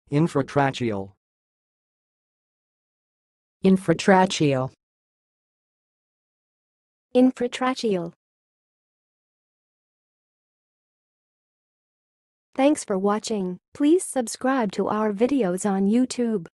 Infratracheal. Infratracheal. Infratracheal. Thanks for watching. Please subscribe to our videos on YouTube.